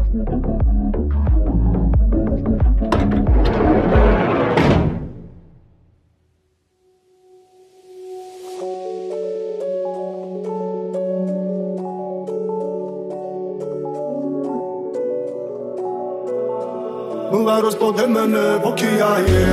Мила розбуди мене, поки я є.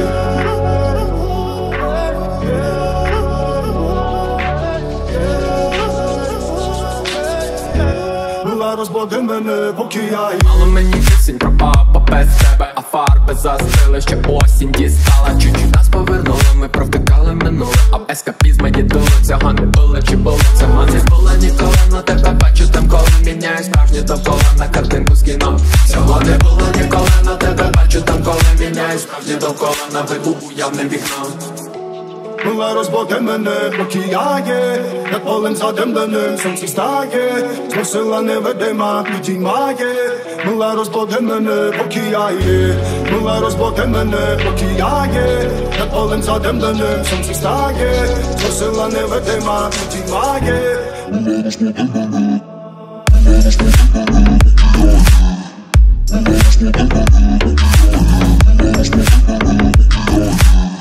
Мила розбуди мене, поки я є. Мало мені пісень про папа без тебе, а фарби застили, ще осінь дістала. Чуть-чуть нас повернули, ми провтикали минуле, а в ескапізмі дідули. Цього не було, чи було, цього не було ніколи. Но тебе бачу там, коли міняю справжні довкола на картинку з кіно. Цього не було ніколи, но тебе бачу там, коли міняю справжні довкола на виду уявне вікно. Мила розбуди мене, поки я є. Над полем задимленим сонце стає. Змусила невидима, підіймає. Мила розбуди мене, поки я є. Мила розбуди мене, поки я є. Над полем задимленим сонце стає. Змусила невидима, підіймає. Мила розбуди мене. Мила розбуди мене, поки я є. Мила розбуди мене, поки я є. Мила розбуди мене, поки я є.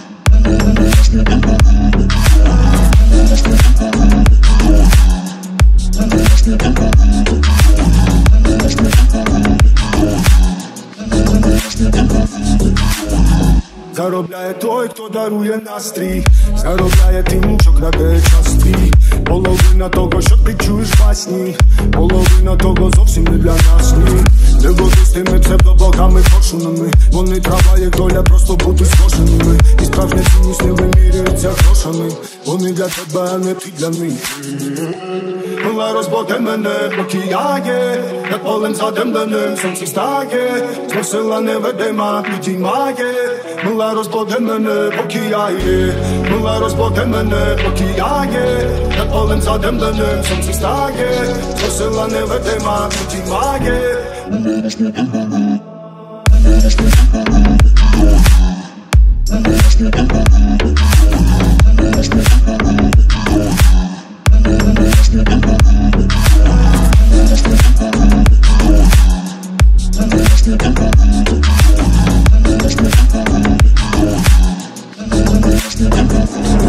Заробляє той, хто дарує настрій. Заробляє тим, що краде час твій. Половина того, що ти чуєш в басні. Половина того зовсім не для нас, ні. Не води з тими псевдобогами коршунами. Вони трава, як доля, просто бути скошеними. І справжня цінність не вимірюється грошами. Вони для тебе, а не ти для них. Мила розбуди мене, поки я є. Над полем задимленим сонце стає. Змусила невидима, підіймає. Мила розбуди мене, поки я є. Мила розбуди мене, поки я є. Над полем задимленим сонце стає. Змусила невидима, підіймає. Мила розбуди мене. Мила розбуди мене, поки я є. Мила розбуди мене, поки я є. Мила розбуди мене, поки я є. Мила розбуди мене, поки я є. Мила розбуди мене, поки я є. Мила розбуди мене, поки я є. Мила розбуди мене, поки я є.